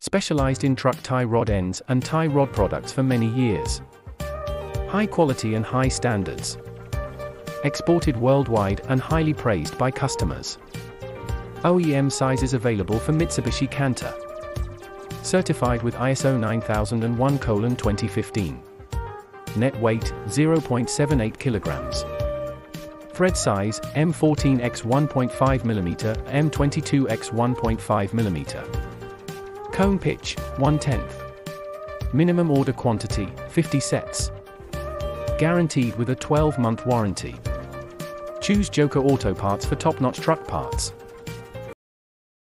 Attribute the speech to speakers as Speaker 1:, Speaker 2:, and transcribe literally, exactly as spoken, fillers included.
Speaker 1: Specialized in truck tie rod ends and tie rod products for many years. High quality and high standards. Exported worldwide and highly praised by customers. O E M sizes available for Mitsubishi Canter. Certified with I S O nine thousand one colon twenty fifteen. Net weight, zero point seven eight kilograms. Thread size, M fourteen by one point five millimeter, M twenty-two by one point five millimeter. Cone pitch, one tenth. Minimum order quantity, fifty sets. Guaranteed with a twelve month warranty. Choose JOKA Auto Parts for top-notch truck parts.